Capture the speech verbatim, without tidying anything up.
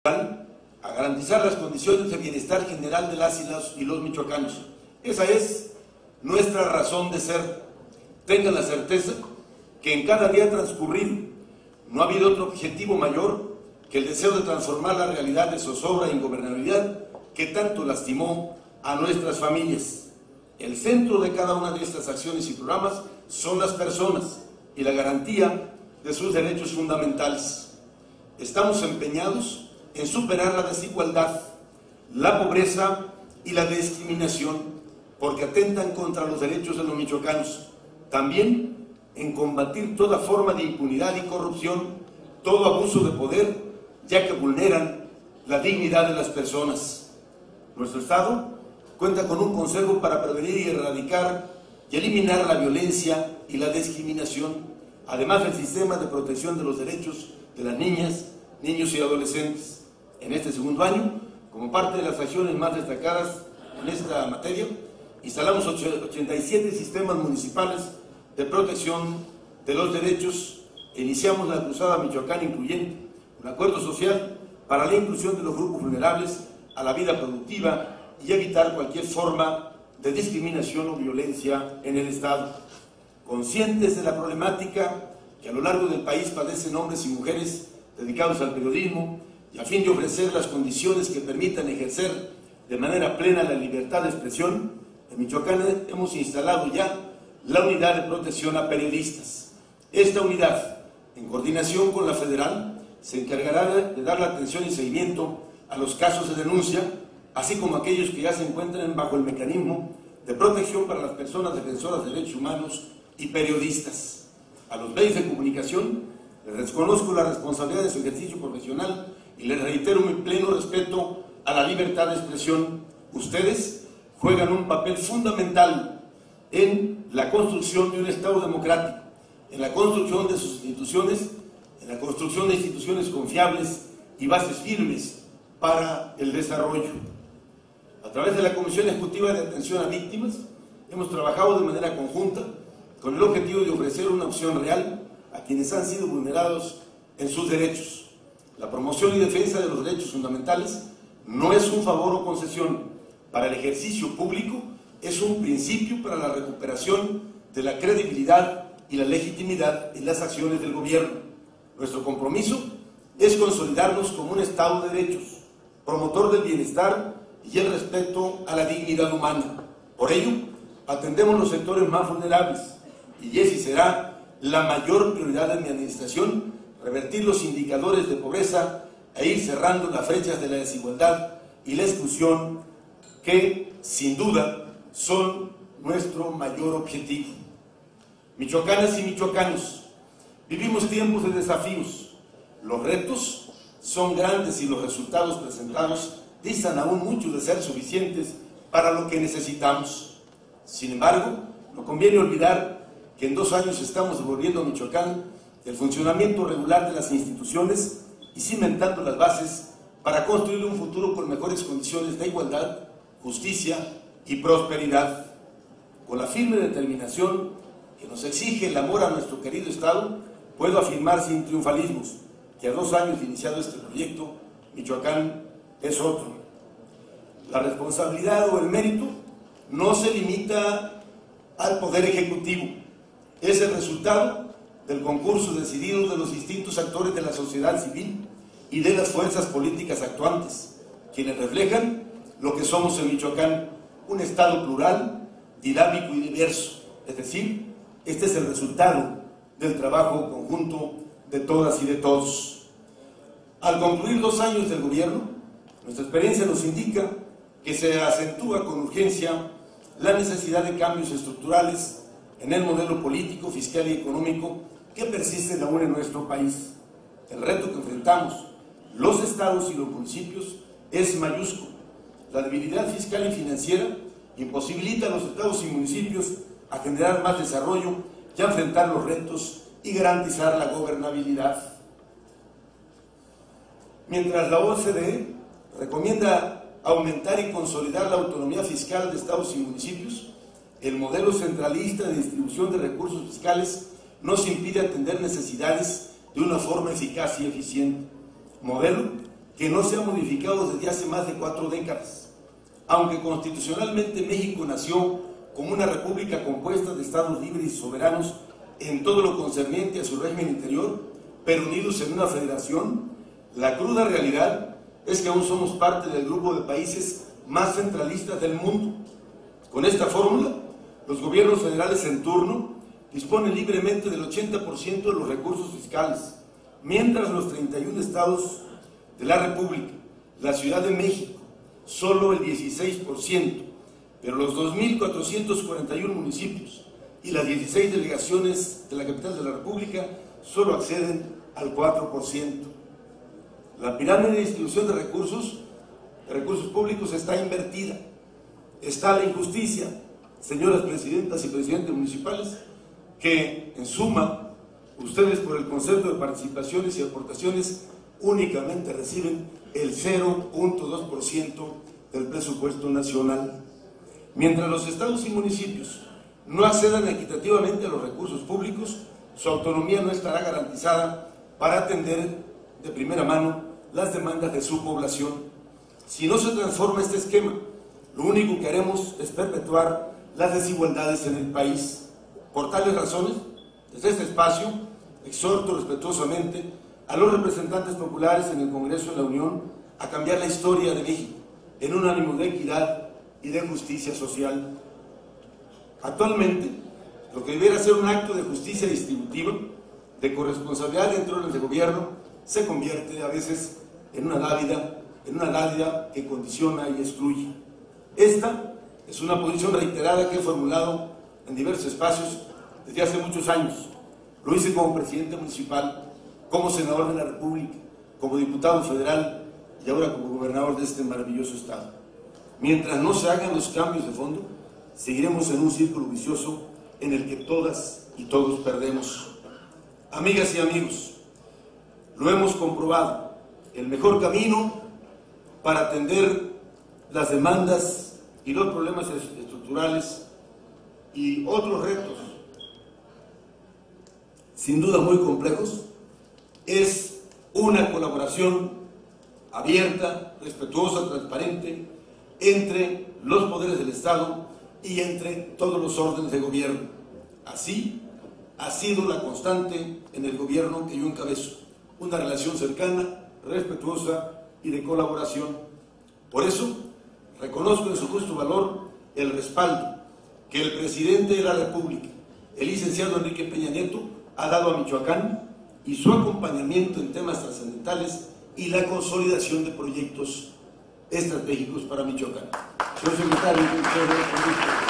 a garantizar las condiciones de bienestar general de las y los, y los michoacanos. Esa es nuestra razón de ser. Tengan la certeza que en cada día transcurrido no ha habido otro objetivo mayor que el deseo de transformar la realidad de zozobra e ingobernabilidad que tanto lastimó a nuestras familias. El centro de cada una de estas acciones y programas son las personas y la garantía de sus derechos fundamentales. Estamos empeñados en superar la desigualdad, la pobreza y la discriminación, porque atentan contra los derechos de los michoacanos. También en combatir toda forma de impunidad y corrupción, todo abuso de poder, ya que vulneran la dignidad de las personas. Nuestro Estado cuenta con un consejo para prevenir y erradicar y eliminar la violencia y la discriminación, además del sistema de protección de los derechos de las niñas, niños y adolescentes. En este segundo año, como parte de las acciones más destacadas en esta materia, instalamos ochenta y siete sistemas municipales de protección de los derechos e iniciamos la Cruzada Michoacán Incluyente, un acuerdo social para la inclusión de los grupos vulnerables a la vida productiva y evitar cualquier forma de discriminación o violencia en el Estado. Conscientes de la problemática que a lo largo del país padecen hombres y mujeres dedicados al periodismo y a fin de ofrecer las condiciones que permitan ejercer de manera plena la libertad de expresión, en Michoacán hemos instalado ya la Unidad de Protección a Periodistas. Esta unidad, en coordinación con la federal, se encargará de dar la atención y seguimiento a los casos de denuncia, así como aquellos que ya se encuentran bajo el mecanismo de protección para las personas defensoras de derechos humanos y periodistas. A los medios de comunicación les reconozco la responsabilidad de su ejercicio profesional y les reitero mi pleno respeto a la libertad de expresión. Ustedes juegan un papel fundamental en la construcción de un Estado democrático, en la construcción de sus instituciones, en la construcción de instituciones confiables y bases firmes para el desarrollo. A través de la Comisión Ejecutiva de Atención a Víctimas, hemos trabajado de manera conjunta con el objetivo de ofrecer una opción real a quienes han sido vulnerados en sus derechos. La promoción y defensa de los derechos fundamentales no es un favor o concesión para el ejercicio público, es un principio para la recuperación de la credibilidad y la legitimidad en las acciones del gobierno. Nuestro compromiso es consolidarnos como un Estado de derechos, promotor del bienestar y el respeto a la dignidad humana. Por ello, atendemos los sectores más vulnerables y esa será la mayor prioridad de mi administración, revertir los indicadores de pobreza e ir cerrando las brechas de la desigualdad y la exclusión que, sin duda, son nuestro mayor objetivo. Michoacanas y michoacanos, vivimos tiempos de desafíos. Los retos son grandes y los resultados presentados distan aún mucho de ser suficientes para lo que necesitamos. Sin embargo, no conviene olvidar que en dos años estamos devolviendo a Michoacán el funcionamiento regular de las instituciones y cimentando las bases para construir un futuro con mejores condiciones de igualdad, justicia y prosperidad. Con la firme determinación que nos exige el amor a nuestro querido Estado, puedo afirmar sin triunfalismos que a dos años de iniciado este proyecto, Michoacán es otro. La responsabilidad o el mérito no se limita al Poder Ejecutivo, es el resultado del concurso decidido de los distintos actores de la sociedad civil y de las fuerzas políticas actuantes, quienes reflejan lo que somos en Michoacán, un Estado plural, dinámico y diverso. Es decir, este es el resultado del trabajo conjunto de todas y de todos. Al concluir dos años del gobierno, nuestra experiencia nos indica que se acentúa con urgencia la necesidad de cambios estructurales en el modelo político, fiscal y económico que persiste aún en nuestro país. El reto que enfrentamos los estados y los municipios es mayúsculo. La debilidad fiscal y financiera imposibilita a los estados y municipios a generar más desarrollo y a enfrentar los retos y garantizar la gobernabilidad. Mientras la O C D E recomienda aumentar y consolidar la autonomía fiscal de estados y municipios, el modelo centralista de distribución de recursos fiscales nos impide atender necesidades de una forma eficaz y eficiente. Modelo que no se ha modificado desde hace más de cuatro décadas. Aunque constitucionalmente México nació como una república compuesta de estados libres y soberanos en todo lo concerniente a su régimen interior, pero unidos en una federación, la cruda realidad es que aún somos parte del grupo de países más centralistas del mundo. Con esta fórmula, los gobiernos federales en turno disponen libremente del ochenta por ciento de los recursos fiscales, mientras los treinta y un estados de la República, la Ciudad de México, solo el dieciséis por ciento, pero los dos mil cuatrocientos cuarenta y uno municipios y las dieciséis delegaciones de la capital de la República solo acceden al cuatro por ciento. La pirámide de distribución de recursos, de recursos públicos está invertida. Está la injusticia, señoras presidentas y presidentes municipales, que en suma, ustedes por el concepto de participaciones y aportaciones únicamente reciben el cero punto dos por ciento del presupuesto nacional. Mientras los estados y municipios no accedan equitativamente a los recursos públicos, su autonomía no estará garantizada para atender de primera mano las demandas de su población. Si no se transforma este esquema, lo único que haremos es perpetuar las desigualdades en el país. Por tales razones, desde este espacio, exhorto respetuosamente a los representantes populares en el Congreso de la Unión a cambiar la historia de México en un ánimo de equidad y de justicia social. Actualmente, lo que debiera ser un acto de justicia distributiva, de corresponsabilidad entre órdenes de gobierno, se convierte a veces en una dávida, en una dádiva que condiciona y excluye. Esta es una posición reiterada que he formulado en diversos espacios desde hace muchos años. Lo hice como presidente municipal, como senador de la República, como diputado federal y ahora como gobernador de este maravilloso estado. Mientras no se hagan los cambios de fondo, seguiremos en un círculo vicioso en el que todas y todos perdemos. Amigas y amigos, lo hemos comprobado. El mejor camino para atender las demandas y los problemas estructurales y otros retos, sin duda muy complejos, es una colaboración abierta, respetuosa, transparente entre los poderes del Estado y entre todos los órdenes de gobierno. Así ha sido la constante en el gobierno que yo encabezo, una relación cercana, respetuosa y de colaboración. Por eso, reconozco en su justo valor el respaldo que el presidente de la República, el licenciado Enrique Peña Nieto, ha dado a Michoacán y su acompañamiento en temas trascendentales y la consolidación de proyectos estratégicos para Michoacán. Señor secretario,